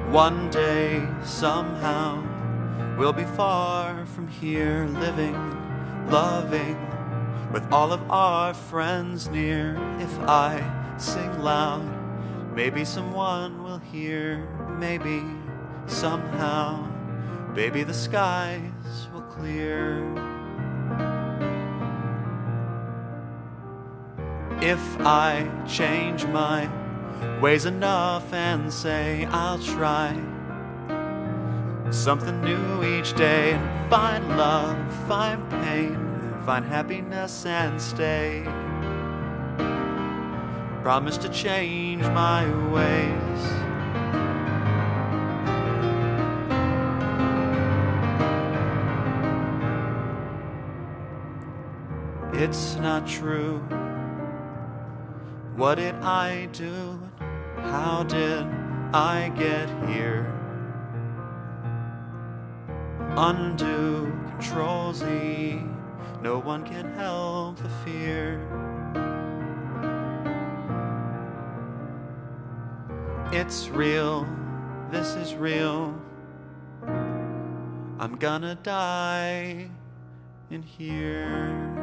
One day, somehow, we'll be far from here, living, loving, with all of our friends near. If I sing loud, maybe someone will hear. Maybe, somehow, baby, the skies will clear. If I change my ways enough and say I'll try something new each day, and find love, find pain, find happiness and stay. Promise to change my ways. It's not true. What did I do? How did I get here? Undo, Control Z. No one can help the fear. It's real, this is real. I'm gonna die in here.